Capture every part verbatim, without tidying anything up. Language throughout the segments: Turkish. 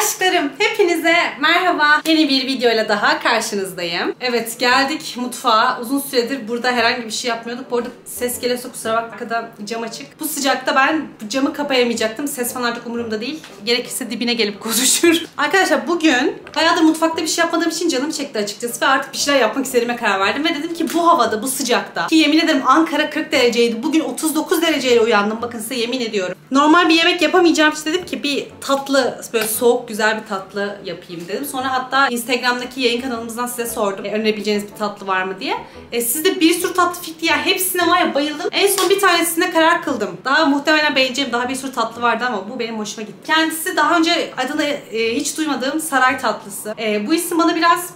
Aşklarım, hepinize merhaba. Yeni bir videoyla daha karşınızdayım. Evet, geldik mutfağa. Uzun süredir burada herhangi bir şey yapmıyorduk. Bu arada ses geliyorsa kusura bakma, arkada cam açık. Bu sıcakta ben camı kapayamayacaktım. Ses falan artık umurumda değil. Gerekirse dibine gelip konuşur. Arkadaşlar bugün bayağıdır mutfakta bir şey yapmadığım için canım çekti açıkçası ve artık bir şeyler yapmak istediğime karar verdim ve dedim ki bu havada, bu sıcakta, ki yemin ederim Ankara kırk dereceydi. Bugün otuz dokuz dereceyle uyandım. Bakın size yemin ediyorum. Normal bir yemek yapamayacağım için dedim ki bir tatlı, böyle soğuk güzel bir tatlı yapayım dedim. Sonra hatta Instagram'daki yayın kanalımızdan size sordum. E, önerebileceğiniz bir tatlı var mı diye. E, sizde bir sürü tatlı fikri, ya hepsine var ya bayıldım. En son bir tanesine karar kıldım. Daha muhtemelen beğeneceğim daha bir sürü tatlı vardı ama bu benim hoşuma gitti. Kendisi daha önce adını e, hiç duymadığım saray tatlısı. E, bu isim bana biraz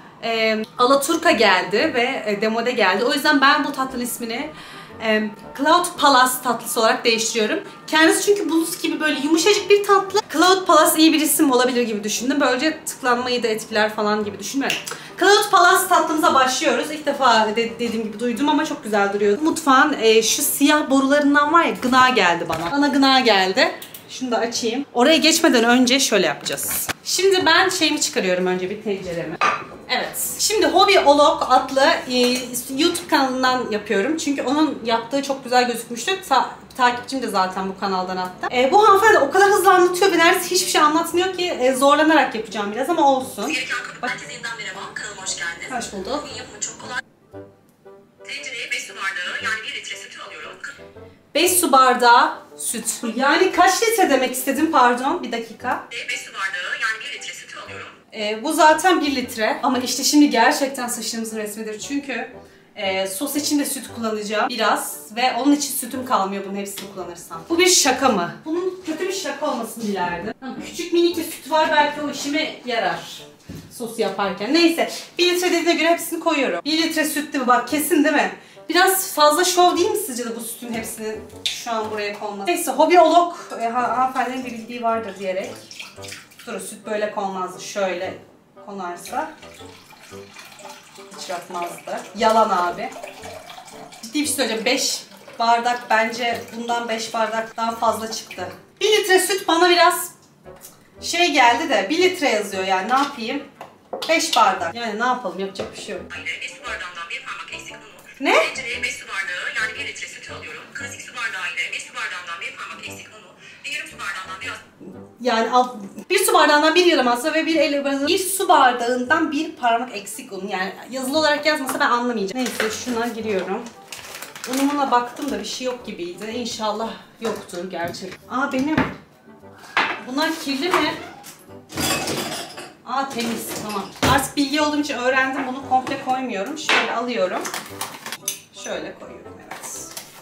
e, Alaturka geldi ve e, demode geldi. O yüzden ben bu tatlının ismini E, Cloud Palace tatlısı olarak değiştiriyorum. Kendisi çünkü buz gibi böyle yumuşacık bir tatlı. Cloud Palace iyi bir isim olabilir gibi düşündüm. Böylece tıklanmayı da etkiler falan gibi düşünmüyorum. Cloud Palace tatlımıza başlıyoruz. İlk defa de dediğim gibi duydum ama çok güzel duruyor. Mutfağın e, şu siyah borularından var ya, gına geldi bana. Bana gına geldi. Şunu da açayım. Oraya geçmeden önce şöyle yapacağız. Şimdi ben şeyimi çıkarıyorum önce, bir tenceremi. Evet. Şimdi Hobbyolog adlı e, YouTube kanalından yapıyorum. Çünkü onun yaptığı çok güzel gözükmüştü. Ta takipçim de zaten bu kanaldan attı. E, bu hanımefendi o kadar hızlı anlatıyor ve neredeyse hiçbir şey anlatmıyor ki e, zorlanarak yapacağım biraz ama olsun. Herkese yeniden merhaba. Kanalıma hoş geldiniz. Hoş bulduk. Bugün yapımı çok kolay. Tencereye beş su bardağı yani bir litre sütü alıyorum. beş su bardağı süt. Yani kaç litre demek istedim, pardon bir dakika. beş su bardağı yani bir litre sütü alıyorum. E, bu zaten bir litre ama işte şimdi gerçekten sıçtığımızın resmidir çünkü e, sos için de süt kullanacağım biraz ve onun için sütüm kalmıyor bunun hepsini kullanırsam. Bu bir şaka mı? Bunun kötü bir şaka olmasını dilerdim. Küçük minik bir süt var, belki o işime yarar sosu yaparken. Neyse, bir litre dediğine göre hepsini koyuyorum. bir litre süt değil mi? Bak kesin değil mi? Biraz fazla şov değil mi sizce de bu sütün hepsinin şu an buraya konması? Neyse, Hobbyolog e, hanımefendinin bir bildiği vardır diyerek. Dur, süt böyle konmazdı. Şöyle konarsa hiç yapmazdı. Yalan abi. Ciddi bir şey söyleyeceğim. beş bardak, bence bundan beş bardaktan fazla çıktı. bir litre süt bana biraz şey geldi de bir litre yazıyor, yani ne yapayım? beş bardak. Yani ne yapalım, yapacak bir şey yok. beş su bardağından bir parmak eksik unu. Ne? Tencereye beş su bardağı yani bir litre sütü alıyorum. Klasik su bardağı ile beş su bardağından bir parmak eksik unu ve yarım su bardağından biraz... Yani bir su bardağından bir yarım asa ve bir el bir su bardağından bir parmak eksik un. Yani yazılı olarak yazmasa ben anlamayacağım. Neyse, şuna giriyorum. Unumuna baktım da bir şey yok gibiydi. İnşallah yoktur gerçek. Aa benim. Bunlar kirli mi? Aa temiz, tamam. Artık bilgi olduğum için öğrendim, bunu komple koymuyorum. Şöyle alıyorum. Şöyle koyuyorum, evet.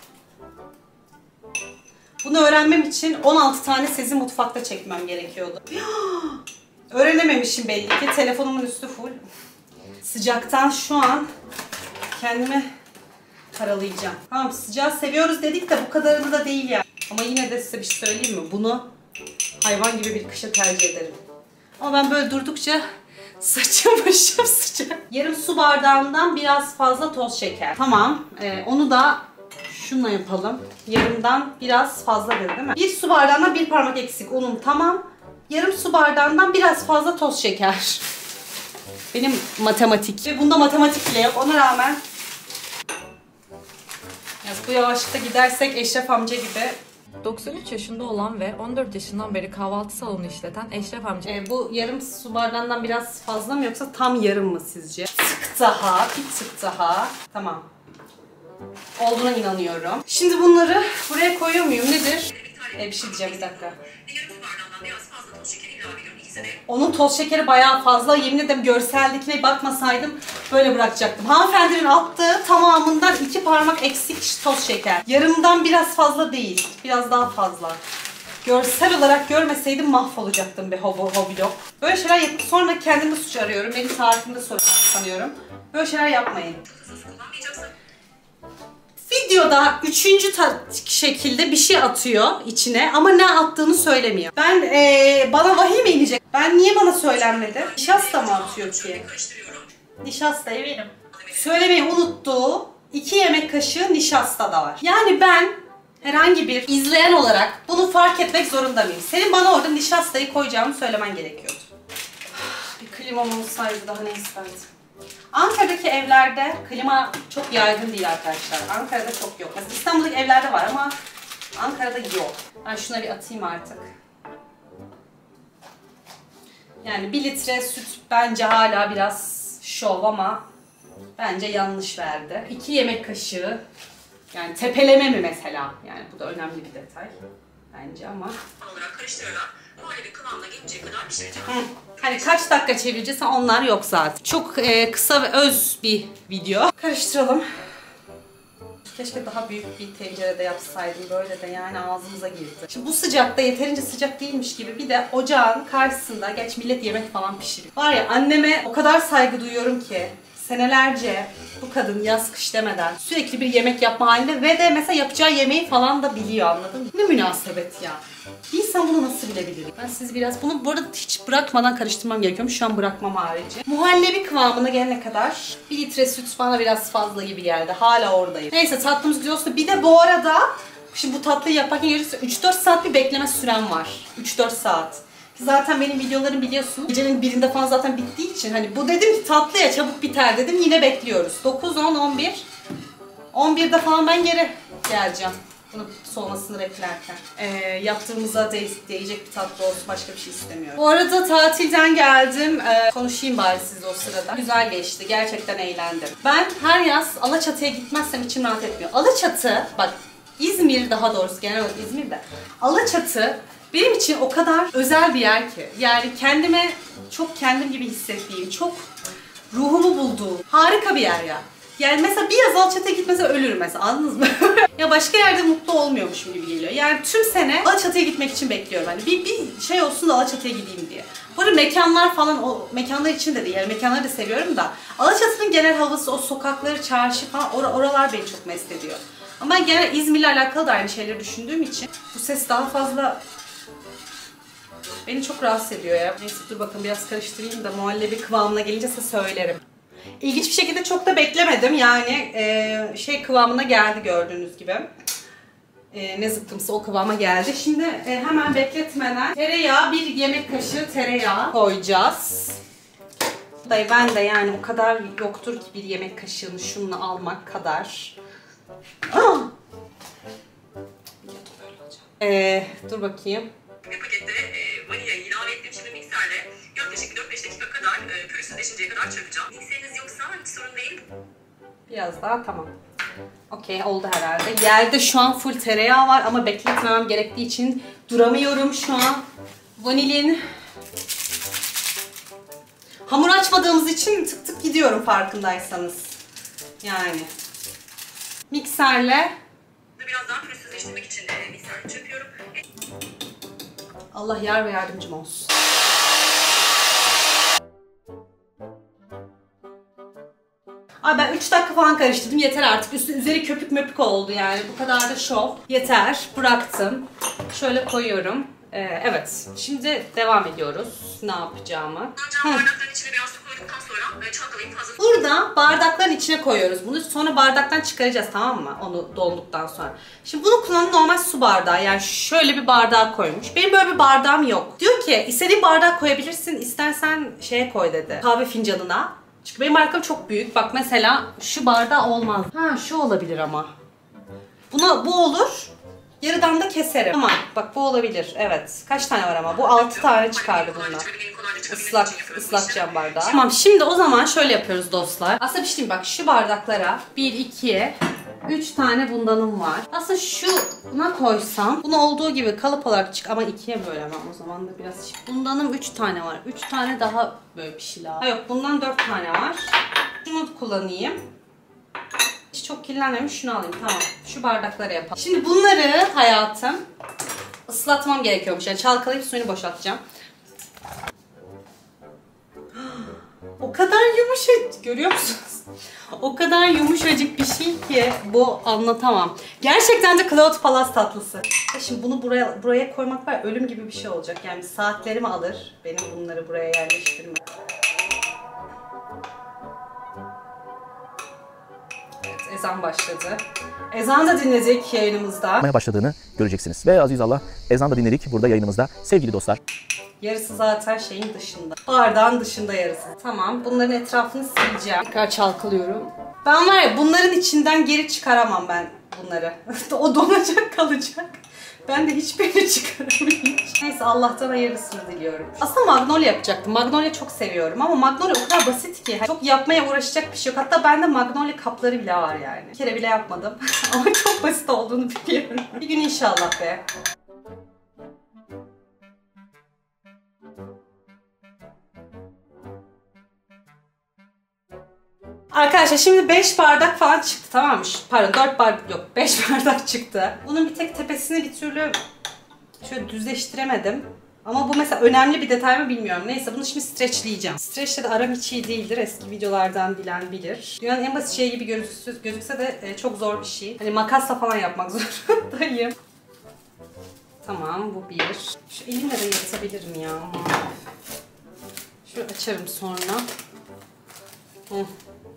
Bunu öğrenmem için on altı tane sizi mutfakta çekmem gerekiyordu. Öğrenememişim belli ki. Telefonumun üstü full. Sıcaktan şu an kendimi karalayacağım. Tamam, sıcağı seviyoruz dedik de bu kadarını da değil yani. Ama yine de size bir şey söyleyeyim mi? Bunu hayvan gibi bir kışa tercih ederim. Ama ben böyle durdukça saçım başım sıcak. Yarım su bardağından biraz fazla toz şeker. Tamam. Ee, onu da şununla yapalım. Yarımdan biraz fazla dedi değil mi? Bir su bardağından bir parmak eksik unum, tamam. Yarım su bardağından biraz fazla toz şeker. Benim matematik. Ve bunda matematik bile yok. Ona rağmen ya bu yavaşlıkta gidersek Eşref amca gibi. doksan üç yaşında olan ve on dört yaşından beri kahvaltı salonu işleten Eşref amca. Ee, bu yarım su bardağından biraz fazla mı yoksa tam yarım mı sizce? Tık daha, bir tık daha. Tamam. Olduğuna inanıyorum. Şimdi bunları buraya koyuyor muyum? Nedir? Ee, bir şey diyeceğim, bir dakika. Onun toz şekeri bayağı fazla. Yemin ederim görseldekine bakmasaydım böyle bırakacaktım. Hanımefendinin attığı tamamından iki parmak eksik toz şeker. Yarımdan biraz fazla değil. Biraz daha fazla. Görsel olarak görmeseydim mahvolacaktım be Hobbyolog. Böyle şeyler yapıp sonra kendimi suç arıyorum. Benim tarifimde sorun sanıyorum. Böyle şeyler yapmayın. Videoda üçüncü şekilde bir şey atıyor içine ama ne attığını söylemiyor. Ben ee, bana vahiy mi inecek? Ben niye bana söylenmedi? Nişasta mı atıyor ki? Nişasta eminim. Söylemeyi unuttuğu iki yemek kaşığı nişasta da var. Yani ben herhangi bir izleyen olarak bunu fark etmek zorunda mıyım? Senin bana orada nişastayı koyacağımı söylemen gerekiyordu. Bir klimam olsaydı daha ne isterdim? Ankara'daki evlerde klima çok yaygın değil arkadaşlar. Ankara'da çok yok. Mesela İstanbul'daki evlerde var ama Ankara'da yok. Ben şuna bir atayım artık. Yani bir litre süt bence hala biraz şov ama bence yanlış verdi. iki yemek kaşığı, yani tepeleme mi mesela? Yani bu da önemli bir detay bence ama. olarak karıştırarak muhallebi kıvamına gelinceye kadar pişireceğim. Hı. Hani kaç dakika çevireceğiz onlar yok zaten. Çok e, kısa ve öz bir video. Karıştıralım. Keşke daha büyük bir tencerede yapsaydım. Böyle de yani ağzımıza girdi. Şimdi bu sıcakta yeterince sıcak değilmiş gibi bir de ocağın karşısında, geç millet yemek falan pişiriyor. Var ya, anneme o kadar saygı duyuyorum ki senelerce bu kadın yaz kış demeden sürekli bir yemek yapma halinde ve de mesela yapacağı yemeği falan da biliyor, anladın mı? Ne münasebet ya. Bir insan bunu nasıl bilebilir? Ben siz biraz bunu bu arada hiç bırakmadan karıştırmam gerekiyormuş. Şu an bırakmam harici. Muhallebi kıvamına gelene kadar bir litre süt bana biraz fazla gibi geldi. Hala oradayım. Neyse, tatlımız güzel olsun. Bir de bu arada şimdi bu tatlıyı yaparken gelirse üç dört saat bir bekleme sürem var. üç dört saat. Zaten benim videolarım biliyorsun. Gecenin birinde falan zaten bittiği için hani bu dedim ki tatlıya çabuk biter dedim. Yine bekliyoruz. dokuz, on, on bir. on birde falan ben geri geleceğim. Bunu soğumasını beklerken. Ee, yaptığımıza de değecek bir tatlı olsun. Başka bir şey istemiyorum. Bu arada tatilden geldim. Ee, konuşayım bari sizle o sırada. Güzel geçti. Gerçekten eğlendim. Ben her yaz Alaçatı'ya gitmezsem içim rahat etmiyor. Alaçatı, bak İzmir, daha doğrusu genel olarak İzmir'de. Alaçatı benim için o kadar özel bir yer ki. Yani kendime çok kendim gibi hissettiğim, çok ruhumu bulduğum harika bir yer ya. Yani mesela bir yaz Alaçatı'ya gitmese ölürüm mesela, anladınız mı? Ya başka yerde mutlu olmuyormuşum gibi geliyor. Yani tüm sene Alaçatı'ya gitmek için bekliyorum. Hani bir, bir şey olsun da Alaçatı'ya gideyim diye. Bu arada mekanlar falan, o mekanlar için de değil. Yani mekanları da seviyorum da. Alaçatı'nın genel havası, o sokakları, çarşı falan, or oralar beni çok mest ediyor. Ama ben genel İzmir'le alakalı da aynı şeyleri düşündüğüm için bu ses daha fazla beni çok rahatsız ediyor ya. Neyse, dur bakın biraz karıştırayım da muhallebi kıvamına gelince size söylerim. İlginç bir şekilde çok da beklemedim. Yani e, şey kıvamına geldi gördüğünüz gibi. E, ne zıkkımsa o kıvama geldi. Şimdi e, hemen bekletmeden tereyağı, bir yemek kaşığı tereyağı koyacağız. Dayı ben de yani o kadar yoktur ki bir yemek kaşığını şununla almak kadar. Ah! E, dur bakayım. Bir pakette e, vanilyayı ilave ettim. Şimdi mikserle yaklaşık dört beş dakika kadar e, pürüzsüzleşinceye kadar çırpacağım. Mikseriniz yoksa hiç sorun değil. Biraz daha, tamam. Okey, oldu herhalde. Yerde şu an full tereyağı var ama bekletmemem gerektiği için duramıyorum şu an. Vanilin hamur açmadığımız için tık tık gidiyorum farkındaysanız. Yani mikserle Biraz daha pürüzsüzleştirmek için e, mikserle çırpıyorum. Allah yar ve yardımcım olsun. Ay ben üç dakika falan karıştırdım. Yeter artık. Üstü üzeri köpük möpük oldu yani. Bu kadar da şov. Yeter. Bıraktım. Şöyle koyuyorum. Ee, evet. Şimdi devam ediyoruz. Ne yapacağımı. Cam bardakların içine biraz su koyduktan sonra e, çalkalayıp fazla... Burada bardakların içine koyuyoruz bunu. Sonra bardaktan çıkaracağız, tamam mı? Onu dolduktan sonra. Şimdi bunu kullanan normal su bardağı. Yani şöyle bir bardağı koymuş. Benim böyle bir bardağım yok. Diyor ki istediğin bardağı koyabilirsin. İstersen şeye koy dedi. Kahve fincanına. Çünkü benim bardaklarım çok büyük. Bak mesela şu bardağı olmaz. Ha, şu olabilir ama. Buna bu olur. Yarıdan da keserim. Ama bak bu olabilir. Evet. Kaç tane var ama? Bu altı tane çıkardı bundan. Islak, ıslatacağım bardağı. Tamam, şimdi o zaman şöyle yapıyoruz dostlar. Aslında bir şey diyeyim, bak şu bardaklara bir, iki, üç tane bundanım var. Aslında şuna koysam, bunu olduğu gibi kalıp olarak çık ama ikiye bölemem o zaman da biraz. Bundanım üç tane var. üç tane daha böyle bir şey lazım. Ha yok, bundan dört tane var. Şunu kullanayım. Hiç çok kirlenmemiş, şunu alayım, tamam. Şu bardaklara yapalım. Şimdi bunları hayatım ıslatmam gerekiyormuş. Yani çalkalayıp suyunu boşaltacağım. O kadar yumuşacık, görüyor musunuz? O kadar yumuşacık bir şey ki bu, anlatamam. Gerçekten de Cloud Palace tatlısı. Şimdi bunu buraya buraya koymak var, ölüm gibi bir şey olacak. Yani saatlerimi alır benim bunları buraya yerleştirmek. Evet, ezan başladı. Ezan da dinledik yayınımızda. Başladığını göreceksiniz. Ve aziz Allah, ezan da dinledik burada yayınımızda. Sevgili dostlar. Yarısı zaten şeyin dışında. Bardağın dışında yarısı. Tamam, bunların etrafını sileceğim. Tekrar çalkalıyorum. Ben var ya, bunların içinden geri çıkaramam ben bunları. O donacak kalacak. Ben de hiçbirini çıkaramayacağım. Neyse, Allah'tan hayırlısını diliyorum. Aslında Magnolia yapacaktım. Magnolia çok seviyorum ama Magnolia o kadar basit ki. Çok yapmaya uğraşacak bir şey yok. Hatta bende Magnolia kapları bile var yani. Bir kere bile yapmadım. Ama çok basit olduğunu biliyorum. Bir gün inşallah be. Arkadaşlar şimdi beş bardak falan çıktı, tamam mı? Pardon, dört bardak yok, beş bardak çıktı. Bunun bir tek tepesini bir türlü şöyle düzleştiremedim. Ama bu mesela önemli bir detay mı bilmiyorum. Neyse, bunu şimdi streçleyeceğim. Streçle de aram hiç iyi değildir. Eski videolardan bilen bilir. Dünyanın en basit şey gibi gözükse, gözükse de çok zor bir şey. Hani makasla falan yapmak zorundayım. Tamam, bu bir. Şu elimle de yırtabilirim ya. Şöyle açarım sonra. Hı.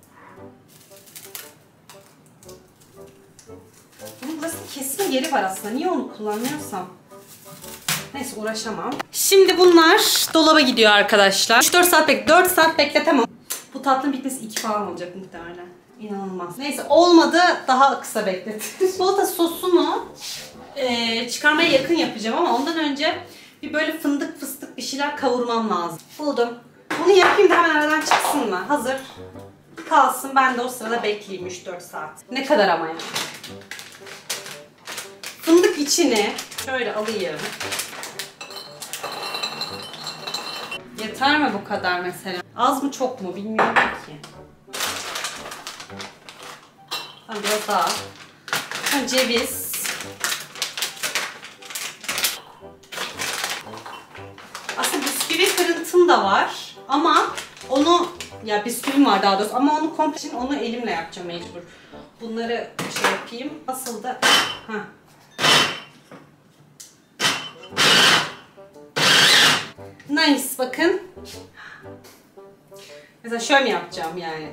Bunun burası kesme yeri var aslında. Niye onu kullanmıyorsam? Neyse, uğraşamam. Şimdi bunlar dolaba gidiyor arkadaşlar. üç dört saat bek, dört saat bekletemem. Bu tatlının bitmesi iki falan olacak muhtemelen. İnanılmaz. Neyse, olmadı, daha kısa bekletin. Çikolata sosunu e, çıkarmaya yakın yapacağım ama ondan önce bir böyle fındık fıstık bir şeyler kavurmam lazım. Buldum. Bunu yapayım da hemen aradan çıksın mı? Hazır kalsın. Ben de o sırada bekleyeyim üç dört saat. Ne kadar ama ya. Fındık içine şöyle alayım. Yeter mi bu kadar mesela? Az mı çok mu bilmiyorum ki. Tamam, biraz daha. Ceviz. Aslında bisküvi kırıntım da var ama onu, ya bisküvim var daha doğrusu ama onu komple için onu elimle yapacağım mecbur. Bunları şey yapayım. Nasıl da heh. Nice, bakın. Mesela şöyle mi yapacağım yani?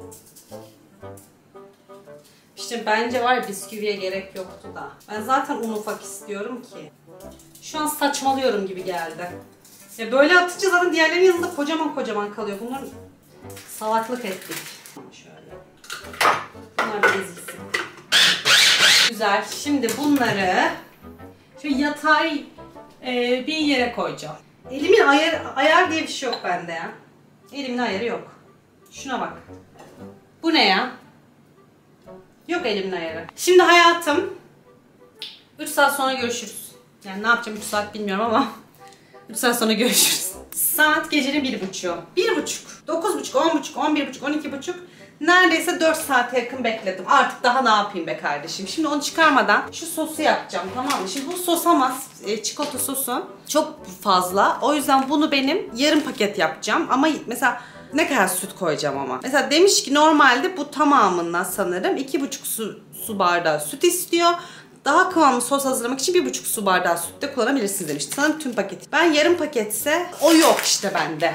İşte bence var ya, bisküviye gerek yoktu da. Ben zaten un ufak istiyorum ki. Şu an saçmalıyorum gibi geldi. Ya böyle atınca zaten diğerlerinin yanında kocaman kocaman kalıyor. Bunlar salaklık ettik. Şöyle. Bunlar da ezilsin. Güzel. Şimdi bunları şöyle yatay e, bir yere koyacağım. Elimin ayar, ayar diye bir şey yok bende ya. Elimin ayarı yok. Şuna bak. Bu ne ya? Yok elimin ayarı. Şimdi hayatım, üç saat sonra görüşürüz. Yani ne yapacağım üç saat bilmiyorum ama üç saat sonra görüşürüz. Saat gecenin bir buçuğu. bir buçuk, dokuz buçuk, on buçuk, on bir buçuk, on iki buçuk. Neredeyse dört saate yakın bekledim. Artık daha ne yapayım be kardeşim. Şimdi onu çıkarmadan şu sosu yapacağım, tamam mı? Şimdi bu sos ama e, çikolata sosu çok fazla. O yüzden bunu benim yarım paket yapacağım. Ama mesela ne kadar süt koyacağım ama. Mesela demiş ki normalde bu tamamından sanırım iki buçuk su, su bardağı süt istiyor. Daha kıvamlı sos hazırlamak için bir buçuk su bardağı süt de kullanabilirsiniz demişti. Sanırım tüm paketi. Ben yarım paketse o yok işte bende.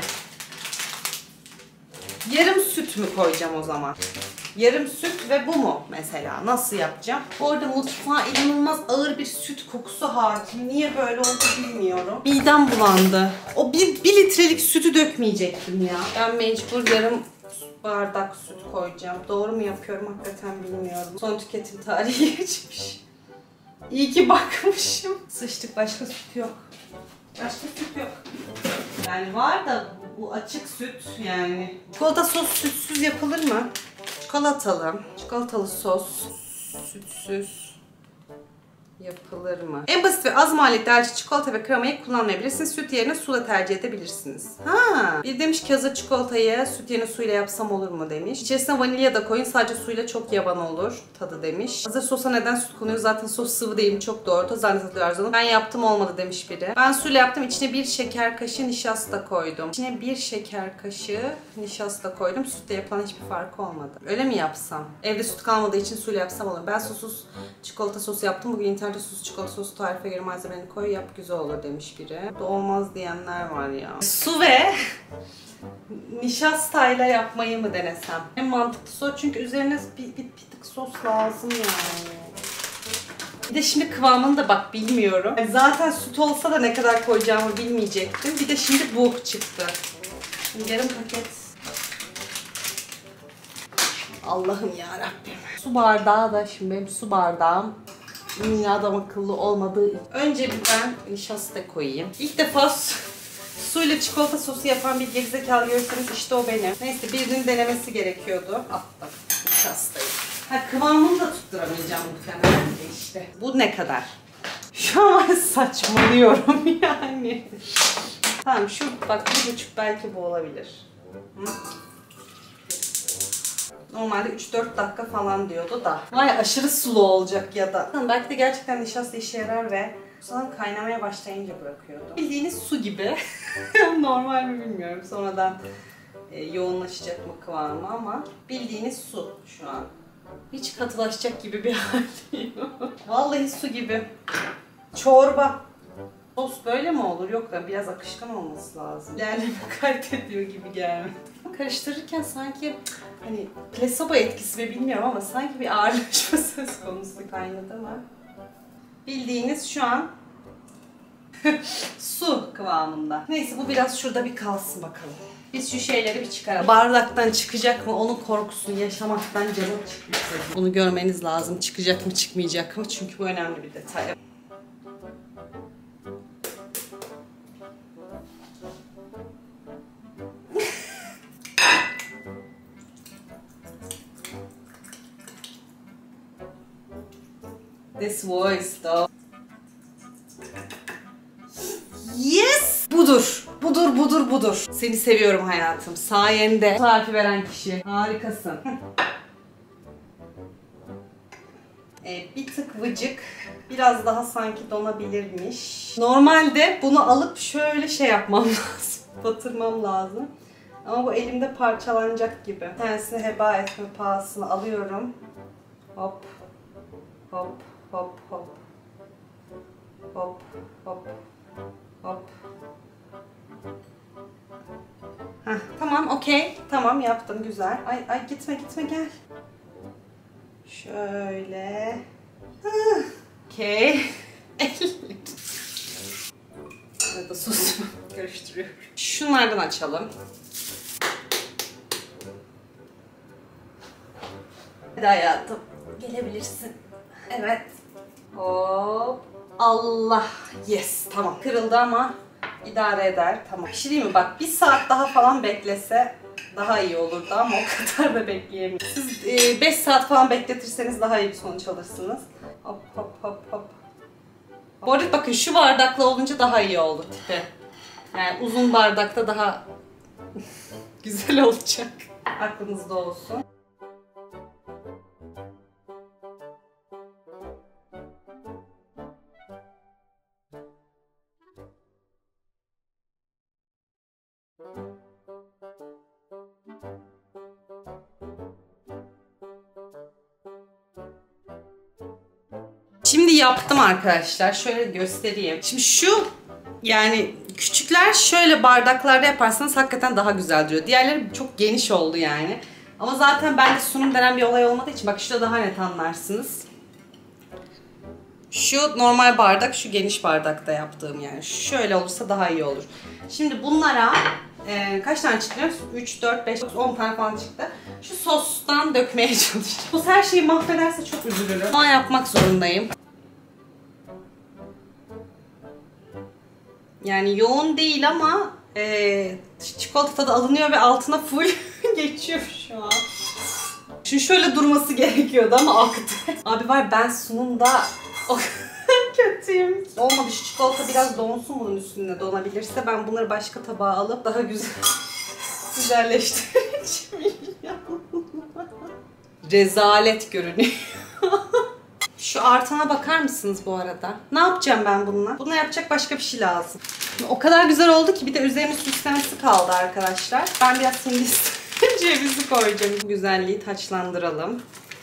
Yarım süt mü koyacağım o zaman? Yarım süt ve bu mu mesela? Nasıl yapacağım? Bu arada mutfağa inanılmaz ağır bir süt kokusu hakim. Niye böyle oldu bilmiyorum. Midem bulandı. O bir, bir litrelik sütü dökmeyecektim ya. Ben mecbur yarım bardak süt koyacağım. Doğru mu yapıyorum hakikaten bilmiyorum. Son tüketim tarihi geçmiş. İyi ki bakmışım. Sıçtık, başka süt yok. Başka süt yok. Yani var da bu açık süt yani. Çikolata sos sütsüz yapılır mı? Çikolatalı. Çikolatalı sos sütsüz yapılır mı? En basit ve az maliyetli hariç çikolata ve kremayı kullanmayabilirsiniz. Süt yerine su da tercih edebilirsiniz. Ha, bir demiş ki hazır çikolatayı süt yerine suyla yapsam olur mu demiş. İçerisine vanilya da koyun, sadece suyla çok yaban olur tadı demiş. Hazır sosa neden süt konuyor? Zaten sos sıvı değil mi? Çok doğru. Toz halinde satılıyor Arzu Hanım. Ben yaptım olmadı demiş biri. Ben suyla yaptım. İçine bir şeker kaşığı nişasta koydum. İçine bir şeker kaşığı nişasta koydum. Sütle yapılan hiçbir farkı olmadı. Öyle mi yapsam? Evde süt kalmadığı için suyla yapsam olur. Ben sosuz çikolata sosu yaptım. Bugün internet sos çikolata sosu tarife göre malzemeni koy yap güzel olur demiş biri. Bu da olmaz diyenler var ya. Su ve nişastayla yapmayı mı denesem? En mantıklısı o çünkü üzerine bir, bir, bir tık sos lazım yani. Bir de şimdi kıvamını da bak bilmiyorum. Yani zaten süt olsa da ne kadar koyacağımı bilmeyecektim. Bir de şimdi bu çıktı. Şimdi yarım paket. Allah'ım yarabbim. Su bardağı da şimdi benim su bardağım dünyada akıllı olmadığı için. Önce bir ben nişasta koyayım. İlk defa su, suyla çikolata sosu yapan bir gerizekalı görürseniz işte o benim. Neyse birinin denemesi gerekiyordu. Attım nişastayı. Ha, kıvamını da tutturamayacağım muhtemelen işte. Bu ne kadar? Şu an saçmalıyorum yani. Tamam şu bak bir buçuk belki bu olabilir. Hı? Normalde üç dört dakika falan diyordu da. Vay aşırı sulu olacak ya da. Belki de gerçekten nişasta işe yarar ve sonra kaynamaya başlayınca bırakıyordu. Bildiğiniz su gibi. Normal mi bilmiyorum. Sonradan e, yoğunlaşacak mı kıvamı ama bildiğiniz su şu an. Hiç katılaşacak gibi bir hal değil. Vallahi su gibi. Çorba. Sos böyle mi olur? Yok da biraz akışkan olması lazım. İlerleme kaydediyor gibi gelmedi. Karıştırırken sanki hani plasebo etkisi mi bilmiyorum ama sanki bir ağırlaşma söz konusu. Kaynadı mı? Bildiğiniz şu an su kıvamında. Neyse bu biraz şurada bir kalsın bakalım. Biz şu şeyleri bir çıkaralım. Bardaktan çıkacak mı onun korkusunu yaşamaktan canım çıkmış. Bunu görmeniz lazım. Çıkacak mı çıkmayacak mı? Çünkü bu önemli bir detay. This voice though. Yes! Budur. Budur, budur, budur. Seni seviyorum hayatım. Sayende tarifi veren kişi. Harikasın. ee, bir tık vıcık. Biraz daha sanki donabilirmiş. Normalde bunu alıp şöyle şey yapmam lazım. Batırmam lazım. Ama bu elimde parçalanacak gibi. Bir tanesini heba etme pahasına alıyorum. Hop. Hop. Hop hop. Hop hop. Hop. Heh, tamam okey. Tamam yaptım güzel. Ay ay gitme gitme gel. Şöyle. Okey. Arada sosumu karıştırıyorum. Şunlardan açalım. Hadi hayatım. Gelebilirsin. Evet. Hop. Allah. Yes. Tamam. Kırıldı ama idare eder. Tamam. Bir şey değil mi? Bak bir saat daha falan beklese daha iyi olurdu ama o kadar da bekleyemiyorum. Siz beş saat falan bekletirseniz daha iyi bir sonuç alırsınız. Hop hop hop hop. Bu arada bakın şu bardakla olunca daha iyi oldu tipi. Yani uzun bardakta daha güzel olacak. Aklınızda olsun. Şimdi yaptım arkadaşlar. Şöyle göstereyim. Şimdi şu yani küçükler şöyle bardaklarda yaparsanız hakikaten daha güzel duruyor. Diğerleri çok geniş oldu yani. Ama zaten bende sunum denen bir olay olmadığı için bak şurada daha net anlarsınız. Şu normal bardak, şu geniş bardakta yaptığım yani. Şöyle olursa daha iyi olur. Şimdi bunlara e, kaç tane çıktı? üç, dört, beş, dokuz, on tane falan çıktı. Şu sostan dökmeye çalışacağım. Sos her şeyi mahvederse çok üzülürüm. Ama yapmak zorundayım. Yani yoğun değil ama e, çikolata tadı alınıyor ve altına full geçiyor şu an. Şimdi şöyle durması gerekiyordu ama aktı. Abi var ben sunumda o kötüyüm. Olmadı şu çikolata biraz donsun bunun üstünde donabilirse ben bunları başka tabağa alıp daha güzel güzelleştireceğim. Rezalet görünüyor. Şu artana bakar mısınız bu arada? Ne yapacağım ben bununla? Buna yapacak başka bir şey lazım. O kadar güzel oldu ki bir de üzerine süslemesi kaldı arkadaşlar. Ben biraz Hindistan cevizi koyacağım. Bu güzelliği taçlandıralım.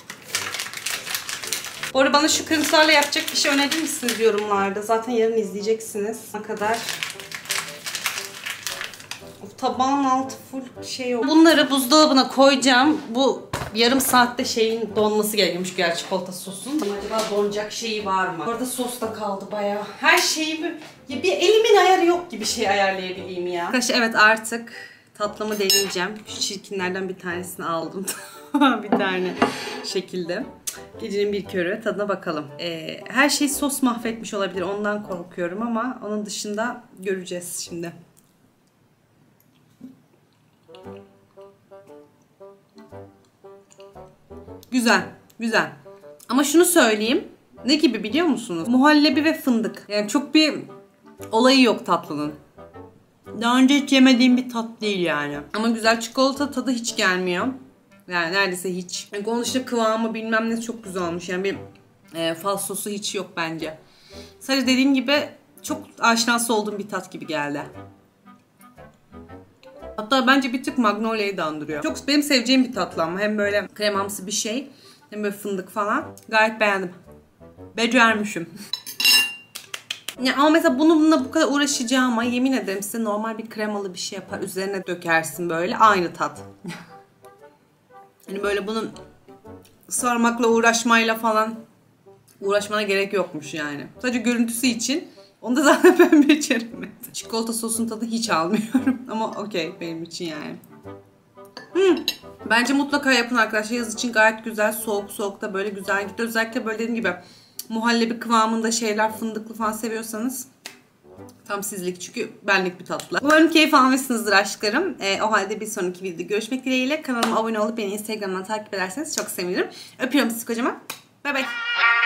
Bu arada bana şu kırıntılarla yapacak bir şey önerir misiniz yorumlarda? Zaten yarın izleyeceksiniz. Ne kadar? Of, tabağın altı full şey oldu. Bunları buzdolabına koyacağım. Bu yarım saatte şeyin donması gerekiyormuş gerçi çikolata sosun. Acaba donacak şeyi var mı? Orada sos da kaldı bayağı. Her şeyi bir, ya bir elimin ayarı yok gibi şey ayarlayabileyim ya. Arkadaşlar evet artık tatlımı deneyeceğim. Şu çirkinlerden bir tanesini aldım. bir tane şekilde. Gecenin bir körü tadına bakalım. Ee, her şey sos mahvetmiş olabilir. Ondan korkuyorum ama onun dışında göreceğiz şimdi. Güzel, güzel. Ama şunu söyleyeyim. Ne gibi biliyor musunuz? Muhallebi ve fındık. Yani çok bir olayı yok tatlının. Daha önce hiç yemediğim bir tat değil yani. Ama güzel, çikolata tadı hiç gelmiyor. Yani neredeyse hiç. Yani onun dışında kıvamı bilmem ne çok güzel olmuş. Yani bir e, fal sosu hiç yok bence. Sadece dediğim gibi çok aşinası olduğum bir tat gibi geldi. Hatta bence bir tık Magnolia'yı da andırıyor. Çok benim seveceğim bir tatlı ama hem böyle kremamsı bir şey hem böyle fındık falan. Gayet beğendim. Becermişim. Ya ama mesela bununla bu kadar uğraşacağıma yemin ederim size normal bir kremalı bir şey yapar. Üzerine dökersin böyle aynı tat. Hani böyle bunun sarmakla uğraşmayla falan uğraşmana gerek yokmuş yani. Sadece görüntüsü için. Onu da zaten ben beceremedim. Çikolata sosun tadı hiç almıyorum. Ama okey benim için yani. Hmm. Bence mutlaka yapın arkadaşlar. Yaz için gayet güzel. Soğuk soğuk da böyle güzel gitti. Özellikle böyle dediğim gibi muhallebi kıvamında şeyler, fındıklı falan seviyorsanız tam sizlik, çünkü benlik bir tatlı. Umarım keyif almışsınızdır aşklarım. Ee, o halde bir sonraki videoda görüşmek dileğiyle. Kanalıma abone olup beni Instagram'dan takip ederseniz çok sevinirim. Öpüyorum sizi kocaman. Bay bay.